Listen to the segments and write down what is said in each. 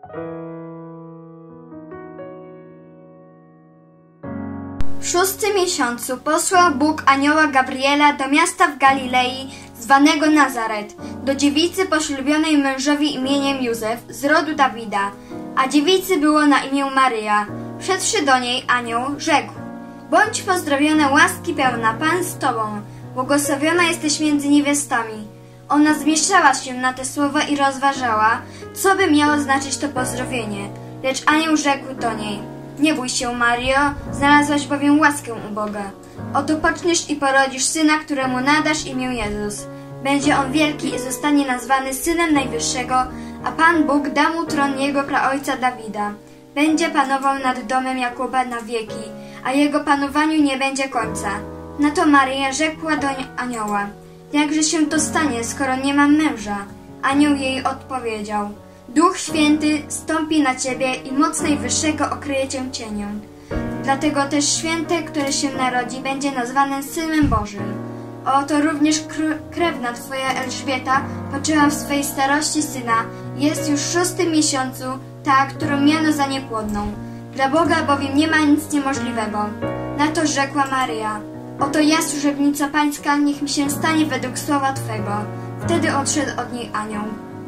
W 6. miesiącu posłał Bóg anioła Gabriela do miasta w Galilei zwanego Nazaret, do dziewicy poślubionej mężowi imieniem Józef z rodu Dawida, a dziewicy było na imię Maryja. Wszedłszy do niej anioł rzekł: Bądź pozdrowiona, łaski pełna, Pan z tobą, błogosławiona jesteś między niewiastami. Ona zmieszała się na te słowa i rozważała, co by miało znaczyć to pozdrowienie. Lecz anioł rzekł do niej: Nie bój się, Mario, znalazłaś bowiem łaskę u Boga. Oto poczniesz i porodzisz syna, któremu nadasz imię Jezus. Będzie on wielki i zostanie nazwany Synem Najwyższego, a Pan Bóg da mu tron jego praojca Dawida. Będzie panował nad domem Jakuba na wieki, a jego panowaniu nie będzie końca. Na to Maryja rzekła do anioła: Jakże się to stanie, skoro nie mam męża? Anioł jej odpowiedział: Duch Święty stąpi na ciebie i moc Najwyższego okryje cię cieniem. Dlatego też święte, które się narodzi, będzie nazwane Synem Bożym. Oto również krewna twoja Elżbieta poczęła w swej starości syna, jest już w 6. miesiącu, ta, którą miano za niepłodną. Dla Boga bowiem nie ma nic niemożliwego. Na to rzekła Maryja: Oto ja, służebnica Pańska, niech mi się stanie według słowa Twego. Wtedy odszedł od niej anioł.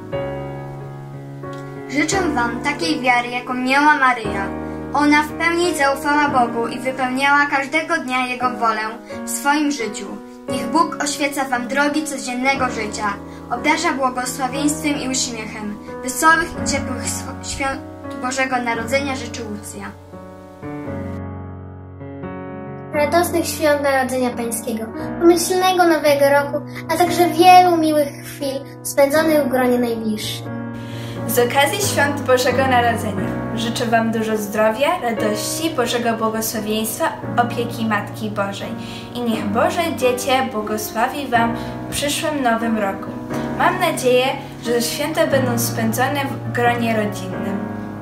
Życzę wam takiej wiary, jaką miała Maryja. Ona w pełni zaufała Bogu i wypełniała każdego dnia Jego wolę w swoim życiu. Niech Bóg oświeca wam drogi codziennego życia, obdarza błogosławieństwem i uśmiechem. Wesołych i ciepłych świąt Bożego Narodzenia życzy Łucja. Radosnych świąt Narodzenia Pańskiego, pomyślnego Nowego Roku, a także wielu miłych chwil spędzonych w gronie najbliższych. Z okazji Świąt Bożego Narodzenia życzę wam dużo zdrowia, radości, Bożego błogosławieństwa, opieki Matki Bożej. I niech Boże Dziecię błogosławi wam w przyszłym Nowym Roku. Mam nadzieję, że święta będą spędzone w gronie rodzinnym.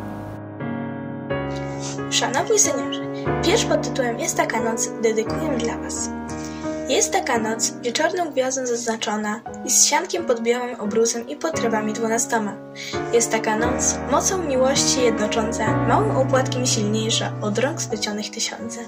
Szanowni seniorzy, wiersz pod tytułem Jest taka noc dedykuję dla was. Jest taka noc, wieczorną gwiazdą zaznaczona i z siankiem pod białym obrusem i potrawami 12. Jest taka noc, mocą miłości jednocząca, małym opłatkiem silniejsza, od rąk splecionych tysiące.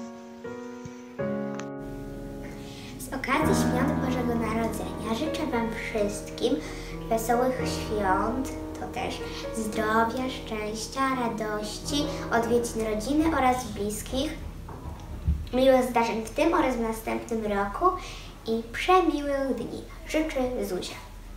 Z okazji Świąt Bożego Narodzenia życzę wam wszystkim wesołych świąt, to też zdrowia, szczęścia, radości, odwiedzin rodziny oraz bliskich, miłych zdarzeń w tym oraz w następnym roku i przemiłych dni. Życzy Zuzia.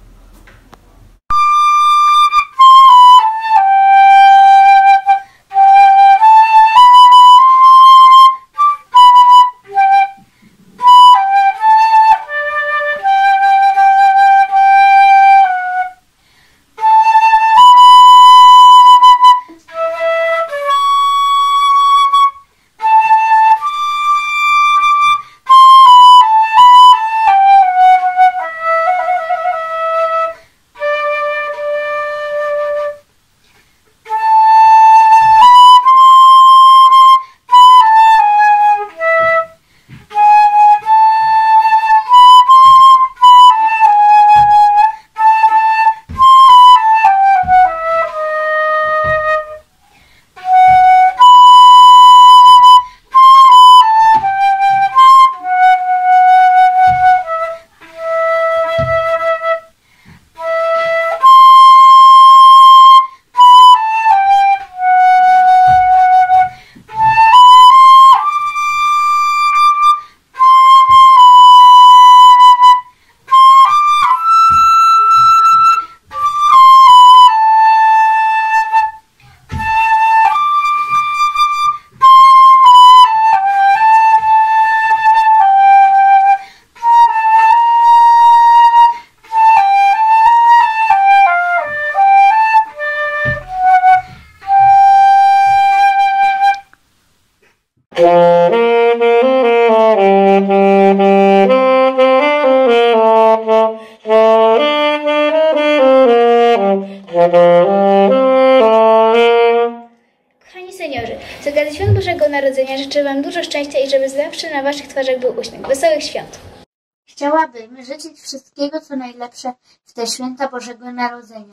Kochani seniorzy, z okazji Świąt Bożego Narodzenia życzę wam dużo szczęścia i żeby zawsze na waszych twarzach był uśmiech. Wesołych świąt! Chciałabym życzyć wszystkiego, co najlepsze w te święta Bożego Narodzenia.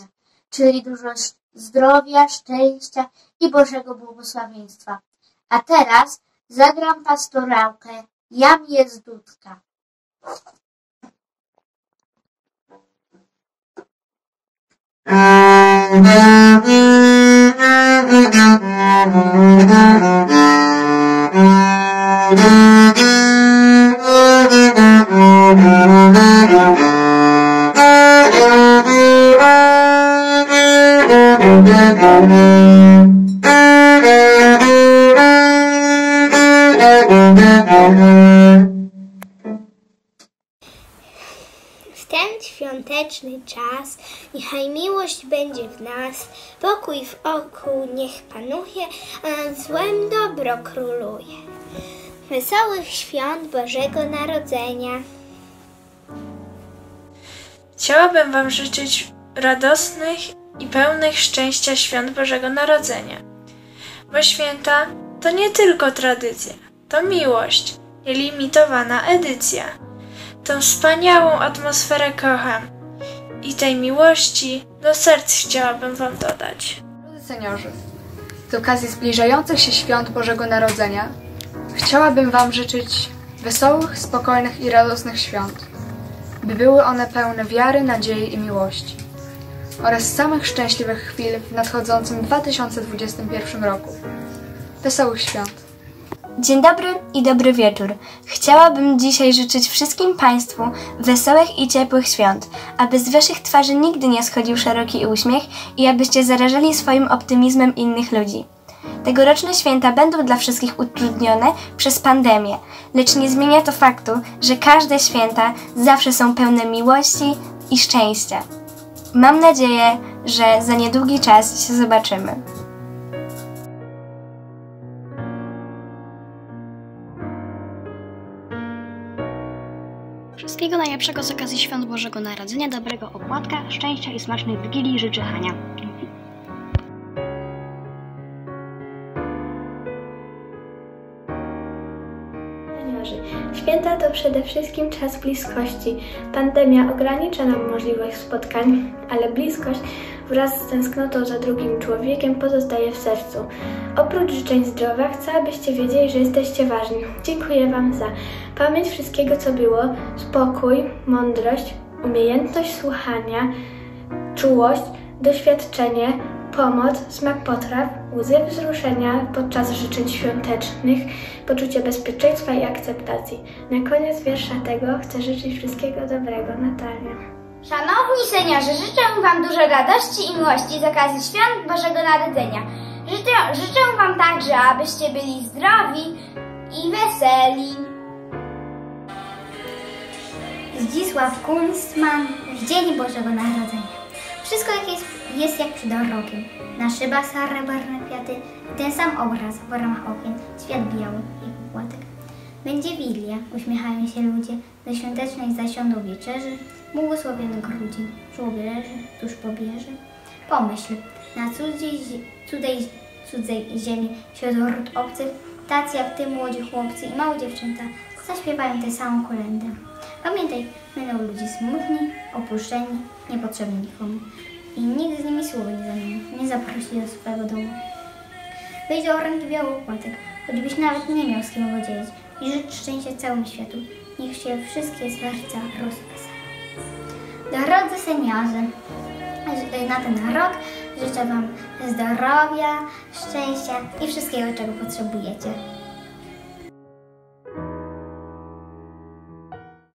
czyli dużo zdrowia, szczęścia i Bożego błogosławieństwa. A teraz zagram pastorałkę Jam jest dudka. W ten świąteczny czas niechaj miłość będzie w nas, pokój wokół niech panuje, a nad złem dobro króluje. Wesołych świąt Bożego Narodzenia. Chciałabym Wam życzyć radosnych i pełnych szczęścia świąt Bożego Narodzenia. Bo święta to nie tylko tradycja, to miłość, nielimitowana edycja. Tą wspaniałą atmosferę kocham i tej miłości do serc chciałabym Wam dodać. Drodzy seniorzy, z okazji zbliżających się świąt Bożego Narodzenia chciałabym Wam życzyć wesołych, spokojnych i radosnych świąt, by były one pełne wiary, nadziei i miłości oraz samych szczęśliwych chwil w nadchodzącym 2021 roku. Wesołych świąt! Dzień dobry i dobry wieczór. Chciałabym dzisiaj życzyć wszystkim Państwu wesołych i ciepłych świąt, aby z Waszych twarzy nigdy nie schodził szeroki uśmiech i abyście zarażali swoim optymizmem innych ludzi. Tegoroczne święta będą dla wszystkich utrudnione przez pandemię, lecz nie zmienia to faktu, że każde święta zawsze są pełne miłości i szczęścia. Mam nadzieję, że za niedługi czas się zobaczymy. Wszystkiego najlepszego z okazji Świąt Bożego Narodzenia, dobrego opłatka, szczęścia i smacznej Wigilii życzy Hania. Święta to przede wszystkim czas bliskości. Pandemia ogranicza nam możliwość spotkań, ale bliskość wraz z tęsknotą za drugim człowiekiem pozostaje w sercu. Oprócz życzeń zdrowia chcę, abyście wiedzieli, że jesteście ważni. Dziękuję Wam za pamięć wszystkiego, co było, spokój, mądrość, umiejętność słuchania, czułość, doświadczenie, pomoc, smak potraw, łzy wzruszenia podczas życzeń świątecznych, poczucie bezpieczeństwa i akceptacji. Na koniec wiersza tego chcę życzyć wszystkiego dobrego. Natalia. Szanowni seniorzy, życzę Wam dużo radości i miłości z okazji Świąt Bożego Narodzenia. Życzę Wam także, abyście byli zdrowi i weseli. Zdzisław Kunstman w Dzień Bożego Narodzenia. Wszystko jest jak przed rokiem. Na szybach srebrne kwiaty, ten sam obraz w ramach okien, świat biały jak płatek. Będzie Wigilia, uśmiechają się ludzie, do świątecznej zasiądą wieczerzy, błogosławiony grudzień, żółwie leży tuż pobierze. Pomyśl, na cudzej ziemi, wśród ród obcych, tacy jak ty, młodzi chłopcy i małe dziewczęta, zaśpiewają tę samą kolędę. Pamiętaj, będą ludzie smutni, opuszczeni, niepotrzebni nikomu. I nikt z nimi słowa nie zamieni, nie zaprosi do swojego domu. Wejdź do oręki biały opłatek, choćbyś nawet nie miał z kim podzielić. I życz szczęścia całemu światu. Niech się wszystkie serca rozweselą. Drodzy seniorzy, na ten rok życzę Wam zdrowia, szczęścia i wszystkiego, czego potrzebujecie.